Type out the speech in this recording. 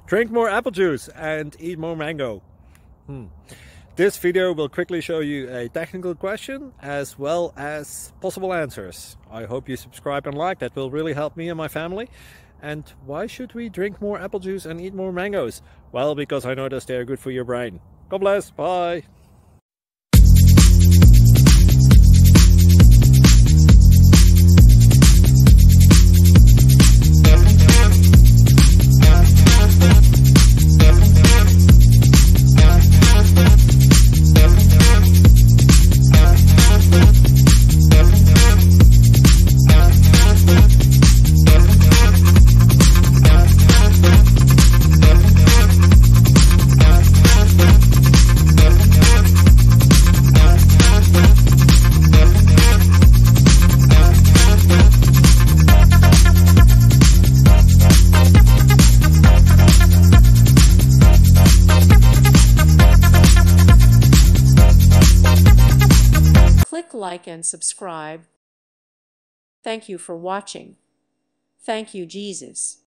Drink more apple juice and eat more mango. This video will quickly show you a technical question as well as possible answers. I hope you subscribe and like, that will really help me and my family. And why should we drink more apple juice and eat more mangoes? Well, because I noticed they're good for your brain. God bless, bye! Click like and subscribe. Thank you for watching. Thank you, Jesus.